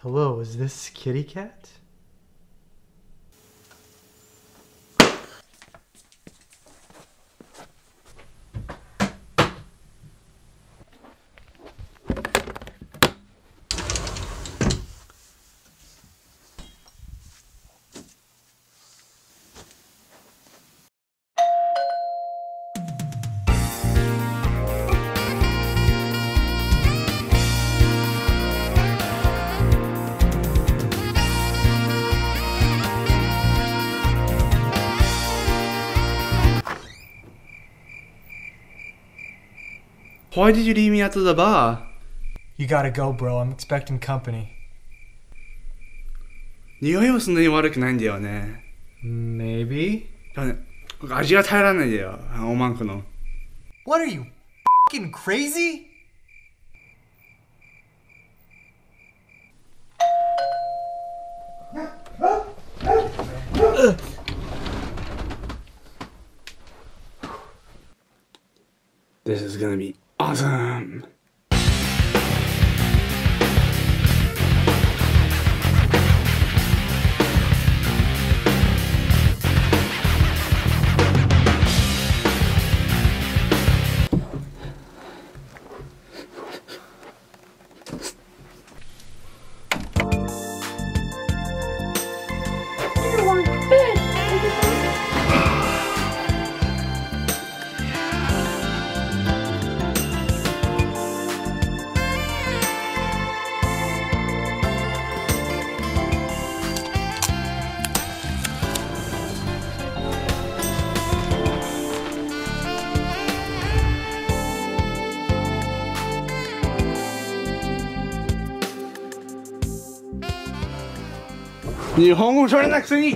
Hello, is this Kitty Cat? Why did you leave me at the bar? You gotta go, bro. I'm expecting company. 匂いはそんなに悪くないんだよね。 Maybe? でもね、味が耐えられないんだよ、おまんこの。 What are you, f***ing crazy? This is gonna be awesome. 일본어 잘하는 학생이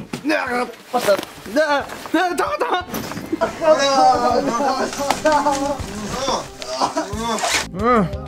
왔다.